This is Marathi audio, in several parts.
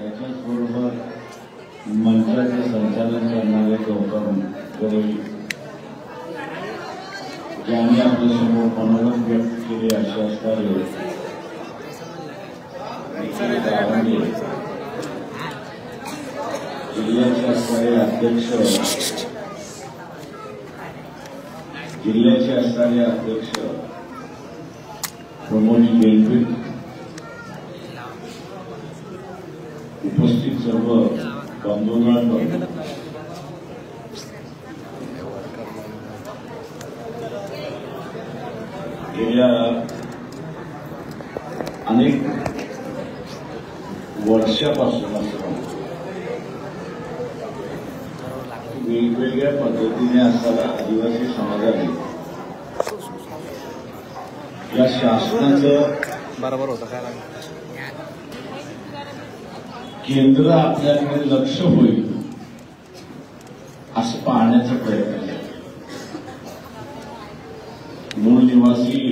त्याच्याचबरोबर मंचाचे संचालन करणारे गौतम गवळी ज्यांनी आपल्यासमोर मनोगत व्यक्त केले असे असणारे जिल्ह्याचे असणारे अध्यक्ष प्रमोद बेनफिट, उपस्थित सर्व बंधूंनो, गेल्या अनेक वर्षापासून वेगवेगळ्या पद्धतीने असणारा आदिवासी समाजाने या शासनाचं बरोबर होतं काय केंद्र आपल्याकडे लक्ष होईल असं पाहण्याचा प्रयत्न केला. मूळ निवासी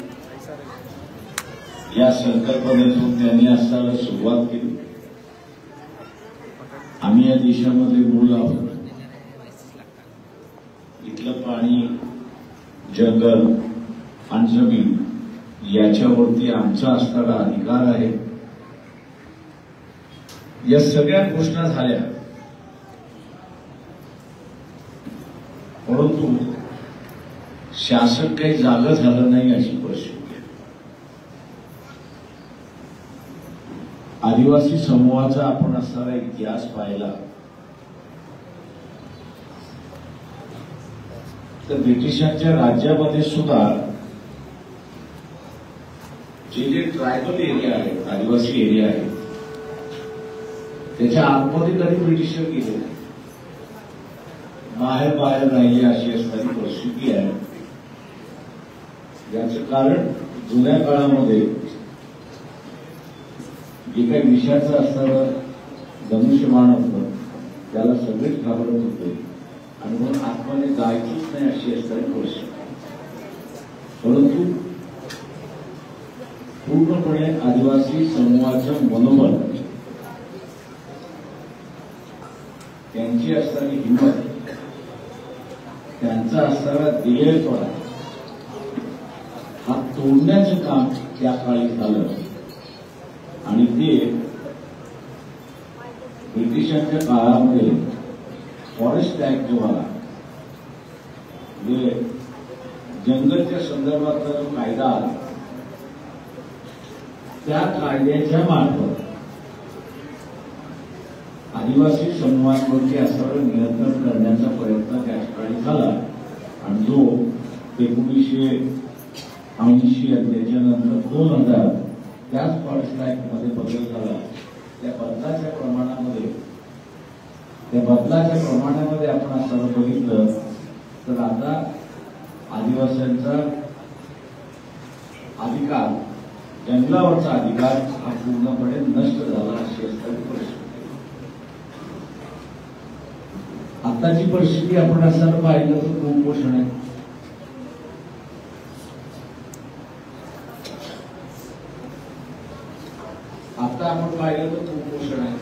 या संकल्पनेतून त्यांनी असताना सुरुवात केली. आम्ही या देशामध्ये मूळ आहोत. इथलं पाणी, जंगल आणि जमीन याच्यावरती आमचा असणारा अधिकार आहे. या सगळ्या घोषणा झाल्या, परंतु शासन काही जागं झालं नाही अशी परिस्थिती आहे. आदिवासी समूहाचा आपण असणारा इतिहास पाहिला तर ब्रिटिशांच्या राज्यामध्ये सुद्धा जे ट्रायबल एरिया आहे, आदिवासी एरिया आहे, त्याच्या आतमध्ये कधी ब्रिटिशर गेले नाही. बाहेर राहिले अशी असणारी परिस्थिती आहे. याचं कारण जुन्या काळामध्ये जे काही विषाचं असणारं धनुष्यबाण होतं त्याला सगळेच घाबरत होते आणि म्हणून आतमध्ये जायचंच नाही अशी असणारी परिस्थिती. परंतु पूर्णपणे आदिवासी समूहाचं मनोबल, त्यांची असणारी हिंमत, त्यांचा असणारा दिलेरपणा हा तोडण्याचं काम त्या काळी झालं आणि ते ब्रिटिशांच्या काळामध्ये फॉरेस्ट ऍक्ट जो आला, म्हणजे जंगलच्या संदर्भातला जो कायदा आला, त्या कायद्याच्या मार्फत आदिवासी समूहांवरती असणारं नियंत्रण करण्याचा प्रयत्न त्या ठिकाणी झाला आणि जो 1980 आणि त्याच्यानंतर 2000 त्याच फॉरेस्ट ऍक्ट मध्ये बदल झाला. त्या बदलाच्या प्रमाणामध्ये आपण असं बघितलं तर आता आदिवासींचा अधिकार, जंगलावरचा अधिकार हा पूर्णपणे नष्ट झाला अशी असणारी परिस्थिती. आताची परिस्थिती आपण असताना पाहिलं तर कुपोषण आहे. आता आपण पाहिलं तर कुपोषण आहे.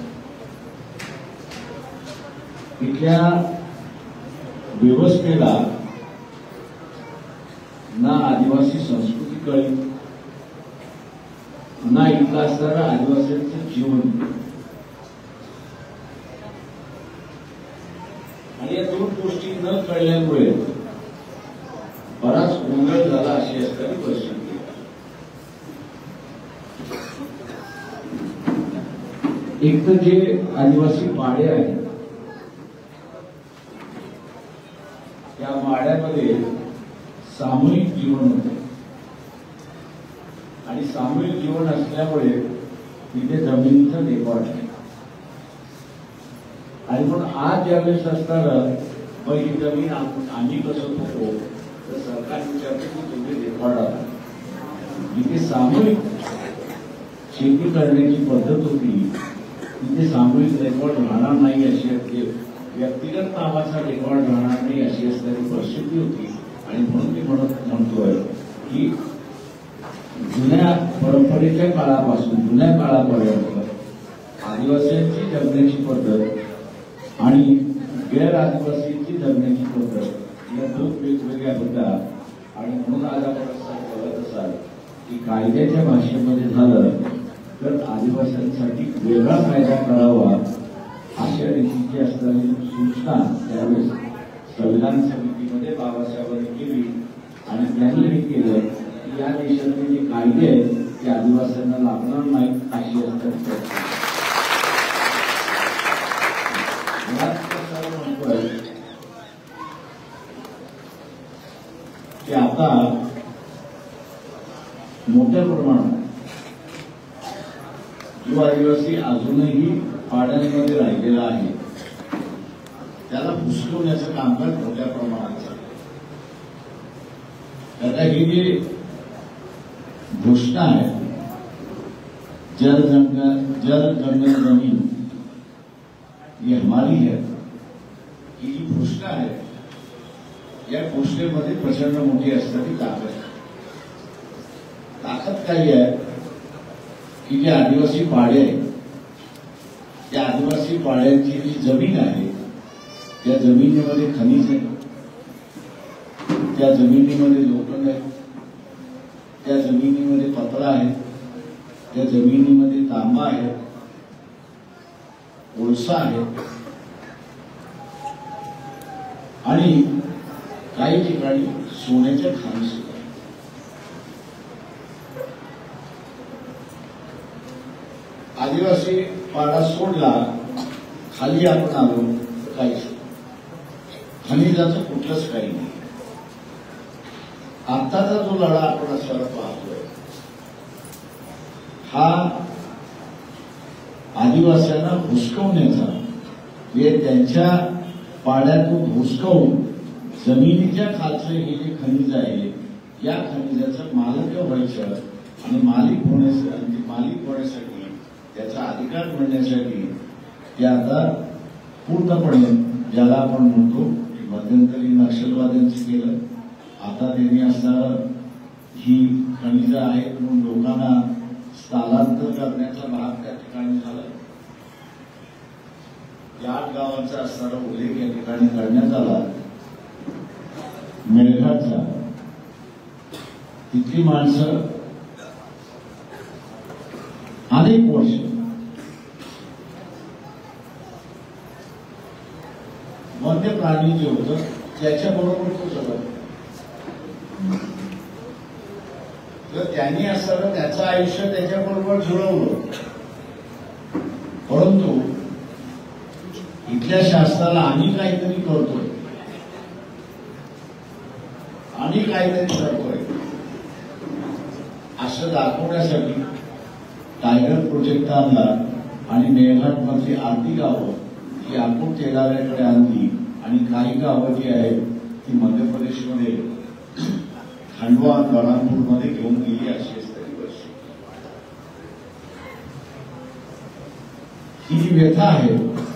इथल्या व्यवस्थेला ना आदिवासी संस्कृती कळली, ना इथलं असणारं आदिवासींचं जीवन. आणि या दोन गोष्टी न कळल्यामुळे बराच गोंधळ झाला अशी असणारी परिस्थिती. एक तर जे आदिवासी पाडे आहेत त्या माड्यामध्ये सामूहिक जीवन होते आणि सामूहिक जीवन असल्यामुळे तिथे जमिनीचं रेकॉर्ड आहे. आणि म्हणून आज ज्यावेळेस असणारं मग ही जमीन आम्ही कसं होतो तर सरकार विचारते की तुम्ही रेकॉर्ड आला. जिथे सामूहिक शेती करण्याची पद्धत होती तिथे सामूहिक रेकॉर्ड राहणार नाही अशी, व्यक्तिगत नावाचा रेकॉर्ड राहणार नाही अशी असणारी परिस्थिती होती. आणि म्हणून मी म्हणतोय की जुन्या परंपरेच्या काळापासून जुन्या काळापर्यंत आदिवासींची जगण्याची पद्धत आणि गैर आदिवासींची जगण्याची पद्धत या दोन वेगवेगळ्या होत्या. आणि म्हणून आज आपण असं बघत असाल की कायद्याच्या भाषेमध्ये झालं तर आदिवासींसाठी वेगळा कायदा करावा अशा रीतीची असणारी सूचना त्यावेळेस संविधान समितीमध्ये बाबासाहेबांनी केली आणि त्यांनी हे केलं की या देशातले जे कायदे आहेत ते आदिवासींना लागणार नाहीत अशी असतात. म्हणतोय की आता मोठ्या प्रमाणात जो आदिवासी अजूनही पाड्यांमध्ये राहिलेला आहे त्याला हुसकवण्याचं कामकाज मोठ्या प्रमाणात चालू. आता ही जी घोषणा आहे जल जंगल जमीन ये हमारी है, ही जी घोषणा आहे या घोषणेमध्ये प्रचंड मोठी असणारी ताकद काही आहे की जे आदिवासी पाडे आहेत त्या आदिवासी पाड्यांची जी जमीन आहे त्या जमिनीमध्ये खनिज आहे, त्या जमिनीमध्ये लोखंड आहे, त्या जमिनीमध्ये पत्रा आहे, त्या जमिनीमध्ये तांबा आहे, कोळसा आहे आणि काही ठिकाणी सोन्याच्या खाणी सुद्धा. आदिवासी पाडा सोडला खाली आपण आलो तर काहीच खनिजाचं कुठलंच काही नाही. आताचा जो लढा आपण असायला पाहतोय हा आदिवासींना हुसकवण्याचा, हे त्यांच्या पाड्यातून हुसकवून जमिनीच्या खालचं हे जे खनिज आहे या खनिजाचं मालक व्हायचं आणि मालिक होण्यासाठी त्याचा अधिकार मिळण्यासाठी ते आता पूर्णपणे ज्याला आपण म्हणतो मध्यंतरी नक्षलवाद्यांचं केलं, आता त्यांनी असणारं ही खनिज आहेत म्हणून लोकांना स्थलांतर करण्याचा भाग त्या ठिकाणी झाला. 8 गावांचा असणारा उल्लेख या ठिकाणी करण्यात आला. मेळघाटचा तिथली माणसं अनेक वर्ष वन्य प्राणी जे होतं त्याच्याबरोबर तो जगत, तर त्यांनी असताना त्याचं आयुष्य त्याच्याबरोबर जुळवलं. परंतु इथल्या शासनाला आम्ही काहीतरी करतोय असं दाखवण्यासाठी टायगर प्रोजेक्ट आणला आणि मेळघाटमधली अर्धी गावं ही आपण तेलाऱ्याकडे आणली आणि काही गावं जी आहेत ती मध्य प्रदेशमध्ये खंडवा बळापूरमध्ये घेऊन गेली. अशी तरी वर्ष ही जी व्यथा आहे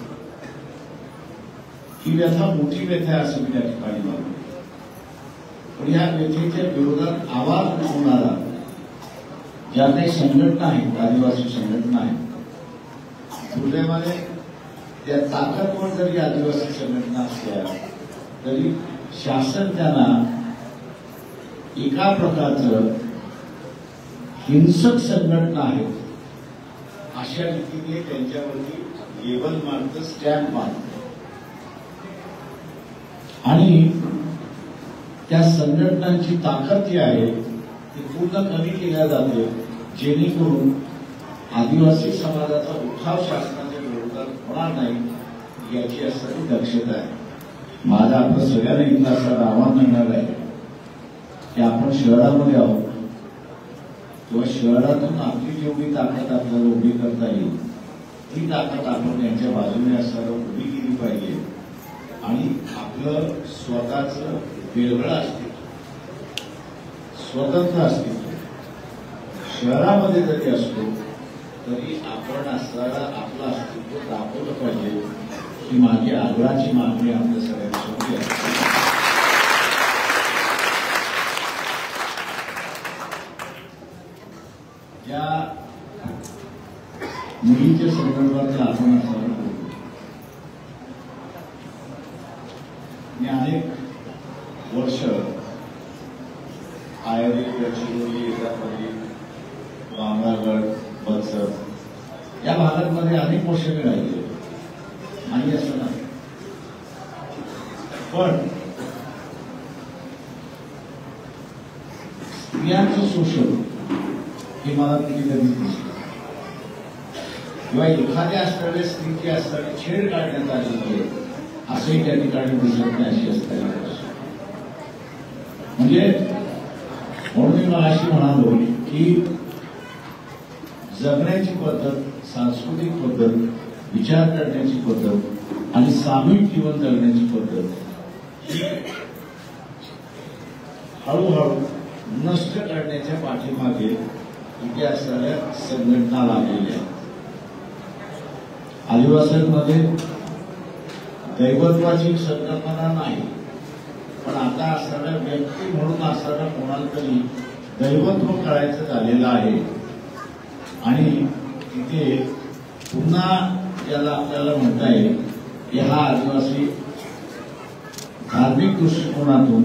ही व्यथा मोठी व्यथा असं मी त्या ठिकाणी मानतो. पण या व्यथेच्या विरोधात आवाज उठवणारा ज्या काही संघटना आहेत, आदिवासी संघटना आहेत, दुर्दैवाने त्या ताकदवर जरी आदिवासी संघटना असल्या तरी शासन त्यांना एका प्रकारचं हिंसक संघटना आहेत अशा रीतीने त्यांच्यावरती लेबल मारतं, स्टॅम्प मारतं आणि त्या संघटनांची ताकद जी आहे ती पूर्ण कमी केल्या जाते, जेणेकरून आदिवासी समाजाचा उठाव शासनाच्या विरोधात होणार नाही याची असणारी दक्षता आहे. माझा आपलं सगळ्यांना इथं असं आव्हान मिळणार आहे की आपण शहरामध्ये आहोत किंवा शहरातून आपली जेवढी ताकद आपल्याला उभी करता येईल ती ताकद आपण यांच्या बाजूने असणारं उभी केली पाहिजे आणि आपलं स्वतःचं वेगळं अस्तित्व, स्वतंत्र अस्तित्व शहरामध्ये जरी असलो तरी आपण असणारा आपलं अस्तित्व दाखवलं पाहिजे ही माझी आग्रहाची मागणी आपल्या सगळ्यांसमोर आहे. मुलीच्या संदर्भात आपण असावं. मी अनेक वर्ष आयुर्वेद गडचिरोली येतापल्ली बांगरागड बलसर या भागांमध्ये अनेक वर्ष मी राहिले आणि असं नाही. पण स्त्रियांचं शोषण हे मला कधी कधीच दिसलं किंवा एखाद्या असणाऱ्या स्त्रीची असणारी छेड काढण्यात आलेली आहे असंही त्या ठिकाणी दिसत नाही. अशी असताना म्हणजे म्हणून मी मला अशी म्हणालो की जगण्याची पद्धत, सांस्कृतिक पद्धत, विचार करण्याची पद्धत आणि सामूहिक जीवन जगण्याची पद्धत ही हळूहळू नष्ट करण्याच्या पाठीमागे इथे असणाऱ्या संघटना लागलेल्या आहेत. आदिवासींमध्ये दैवत्वाची संकल्पना नाही, पण आता असणाऱ्या व्यक्ती म्हणून असणारा कोणाला तरी दैवत्व कळायचं झालेलं आहे आणि तिथे पुन्हा ज्याला आपल्याला म्हणता येईल की हा आदिवासी धार्मिक दृष्टिकोनातून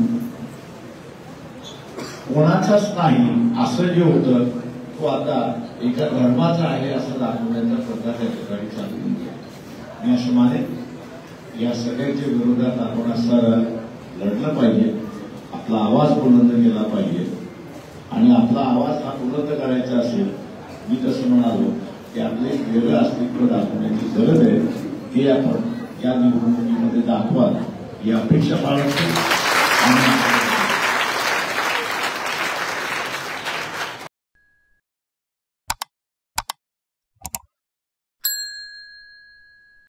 कोणाचाच नाही असं जे होतं तो आता एका धर्माचा आहे असं दाखवण्याचा प्रकार त्या ठिकाणी चालू आहे. मी असं मानेन या सगळ्याच्या विरोधात आपण असं लढलं पाहिजे, आपला आवाज बुलंद केला पाहिजे आणि आपला आवाज हा बुलंद करायचा असेल, मी तसं म्हणालो की आपले वेगळं अस्तित्व दाखवण्याची गरज आहे. ते आपण या निवडणुकीमध्ये दाखवा ही अपेक्षा बाळगतो.